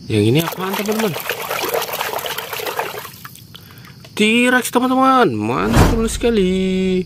Yang ini apaan teman-teman? T-Rex teman-teman, mantul sekali.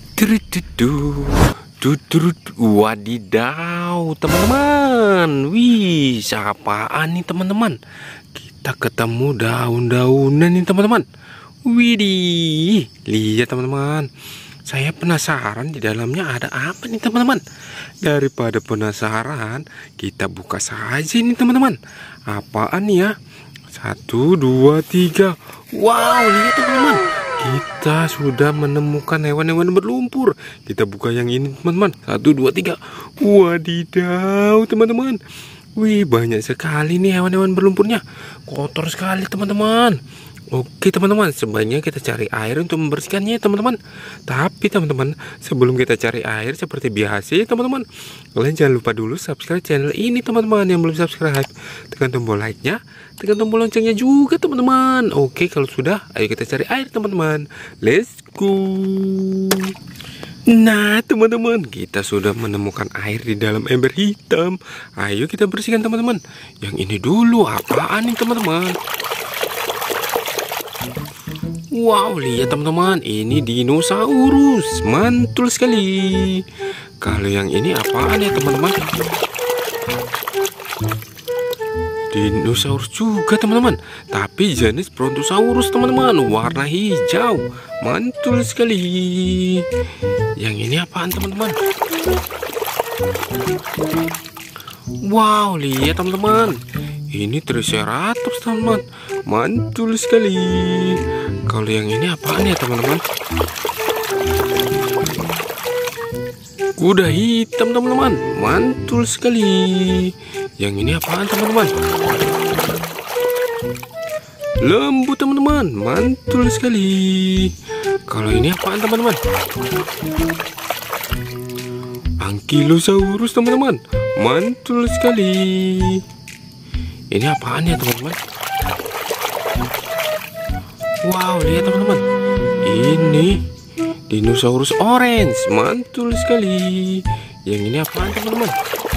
Wadidaw teman-teman. Wih, apaan nih teman-teman? Kita ketemu daun-daunan nih teman-teman. Widih, lihat teman-teman. Saya penasaran di dalamnya ada apa nih teman-teman. Daripada penasaran, kita buka saja nih teman-teman. Apaan nih ya? 1, 2, 3. Wow, lihat teman-teman. Kita sudah menemukan hewan-hewan berlumpur. Kita buka yang ini teman-teman. 1, 2, 3. Wadidaw teman-teman. Wih, banyak sekali nih hewan-hewan berlumpurnya. Kotor sekali teman-teman. Oke teman-teman, sebaiknya kita cari air untuk membersihkannya teman-teman. Tapi teman-teman, sebelum kita cari air seperti biasa ya teman-teman, kalian jangan lupa dulu subscribe channel ini teman-teman. Yang belum subscribe, tekan tombol like-nya, tekan tombol loncengnya juga teman-teman. Oke, kalau sudah, ayo kita cari air teman-teman. Let's go. Nah teman-teman, kita sudah menemukan air di dalam ember hitam. Ayo kita bersihkan teman-teman. Yang ini dulu, apaan nih teman-teman? Wow, lihat teman-teman, ini dinosaurus, mantul sekali. Kalau yang ini apaan ya teman-teman? Dinosaurus juga teman-teman, tapi jenis Brontosaurus teman-teman, warna hijau, mantul sekali. Yang ini apaan teman-teman? Wow, lihat teman-teman, ini Triceratops teman-teman, mantul sekali. Kalau yang ini apaan ya teman-teman? Kuda hitam teman-teman, mantul sekali. Yang ini apaan teman-teman? Lembu teman-teman, mantul sekali. Kalau ini apaan teman-teman? Ankylosaurus teman-teman, mantul sekali. Ini apaan ya teman-teman? Wow, lihat teman-teman, ini dinosaurus orange, mantul sekali. Yang ini apaan teman-teman?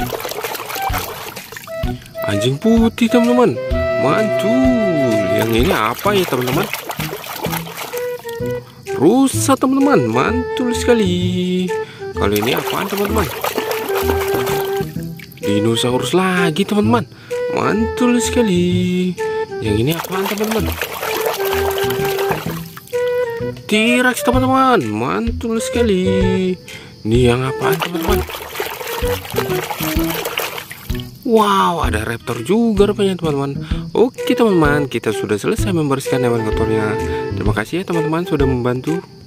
Anjing putih teman-teman, mantul. Yang ini apa ya teman-teman? Rusa teman-teman, mantul sekali. Kalau ini apaan teman-teman? Dinosaurus lagi teman-teman, mantul sekali. Yang ini apaan teman-teman? T-Rex teman-teman, mantul sekali. Ini yang apaan teman-teman? Wow, ada raptor juga rupanya teman-teman. Oke teman-teman, kita sudah selesai membersihkan hewan kotornya. Terima kasih ya teman-teman sudah membantu.